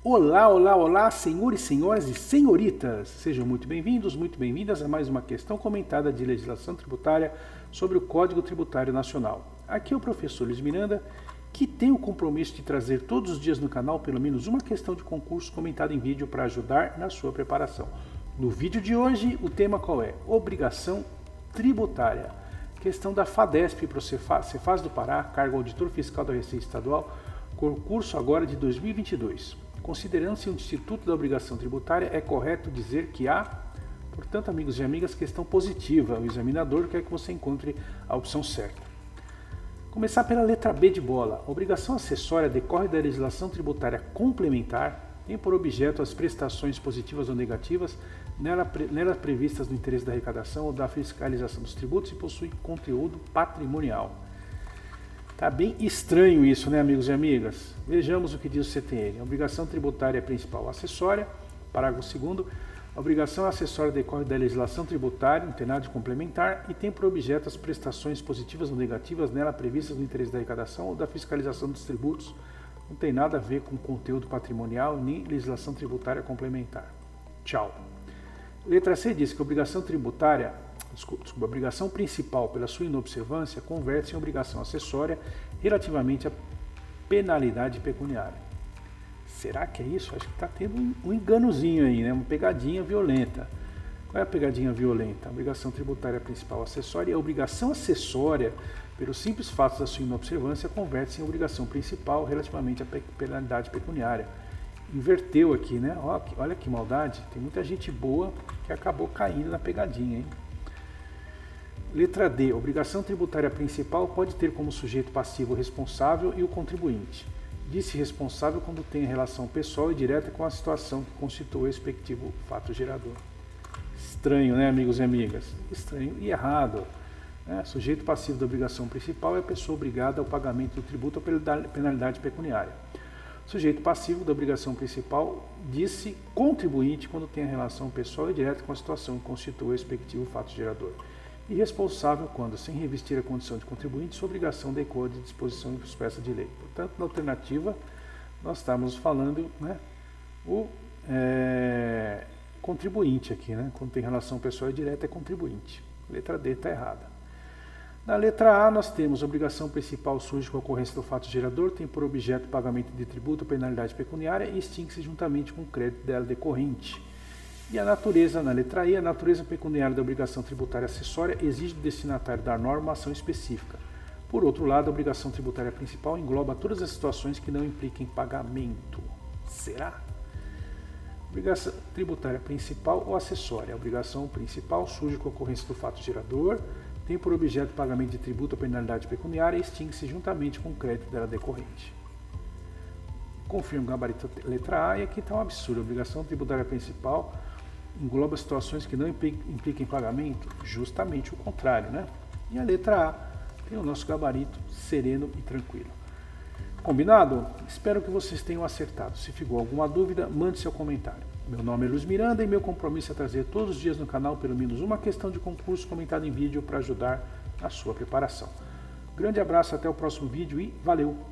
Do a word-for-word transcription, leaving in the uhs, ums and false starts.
Olá, olá, olá, senhores, senhoras e senhoritas! Sejam muito bem-vindos, muito bem-vindas a mais uma questão comentada de legislação tributária sobre o Código Tributário Nacional. Aqui é o professor Luiz Miranda, que tem o compromisso de trazer todos os dias no canal pelo menos uma questão de concurso comentada em vídeo para ajudar na sua preparação. No vídeo de hoje, o tema qual é? Obrigação tributária. Questão da FADESP para o Cefaz do Pará, cargo auditor fiscal da Receita Estadual, concurso agora de dois mil e vinte e dois. Considerando-se um instituto da obrigação tributária, é correto dizer que há, portanto, amigos e amigas, questão positiva. O examinador quer que você encontre a opção certa. Começar pela letra B de bola. A obrigação acessória decorre da legislação tributária complementar, tem por objeto as prestações positivas ou negativas nela, nela previstas no interesse da arrecadação ou da fiscalização dos tributos e possui conteúdo patrimonial. Tá bem estranho isso, né, amigos e amigas? Vejamos o que diz o C T N. A obrigação tributária principal acessória, parágrafo segundo, a obrigação acessória decorre da legislação tributária, não tem nada de complementar, e tem por objeto as prestações positivas ou negativas nela previstas no interesse da arrecadação ou da fiscalização dos tributos, não tem nada a ver com conteúdo patrimonial nem legislação tributária complementar. Tchau. Letra C diz que a obrigação tributária Desculpa, desculpa, a obrigação principal pela sua inobservância converte-se em obrigação acessória relativamente à penalidade pecuniária. Será que é isso? Acho que está tendo um, um enganozinho aí, né? Uma pegadinha violenta. Qual é a pegadinha violenta? A obrigação tributária principal acessória e a obrigação acessória, pelos simples fatos da sua inobservância, converte-se em obrigação principal relativamente à penalidade pecuniária. Inverteu aqui, né? Olha que maldade. Tem muita gente boa que acabou caindo na pegadinha, hein? Letra D. A obrigação tributária principal pode ter como sujeito passivo o responsável e o contribuinte. Diz-se responsável quando tem relação pessoal e direta com a situação que constitui o respectivo fato gerador. Estranho, né, amigos e amigas? Estranho e errado. Né? Sujeito passivo da obrigação principal é a pessoa obrigada ao pagamento do tributo ou penalidade pecuniária. Sujeito passivo da obrigação principal diz-se contribuinte quando tem a relação pessoal e direta com a situação que constitui o respectivo fato gerador. E responsável quando, sem revestir a condição de contribuinte, sua obrigação decorre de disposição expressa de lei. Portanto, na alternativa, nós estamos falando, né, o é, contribuinte aqui, né, quando tem relação pessoal e direta é contribuinte. Letra D está errada. Na letra A, nós temos a obrigação principal surge com a ocorrência do fato gerador, tem por objeto o pagamento de tributo ou penalidade pecuniária e extingue-se juntamente com o crédito dela decorrente. E a natureza, na letra E, a natureza pecuniária da obrigação tributária acessória exige do destinatário da norma uma ação específica. Por outro lado, a obrigação tributária principal engloba todas as situações que não impliquem pagamento. Será? Obrigação tributária principal ou acessória. A obrigação principal surge com a ocorrência do fato gerador, tem por objeto o pagamento de tributo ou penalidade pecuniária e extingue-se juntamente com o crédito dela decorrente. Confirmo o gabarito letra A e aqui está um absurdo. A obrigação tributária principal engloba situações que não impliquem pagamento? Justamente o contrário, né? E a letra A tem o nosso gabarito sereno e tranquilo. Combinado? Espero que vocês tenham acertado. Se ficou alguma dúvida, mande seu comentário. Meu nome é Luiz Miranda e meu compromisso é trazer todos os dias no canal pelo menos uma questão de concurso comentada em vídeo para ajudar na sua preparação. Grande abraço, até o próximo vídeo e valeu!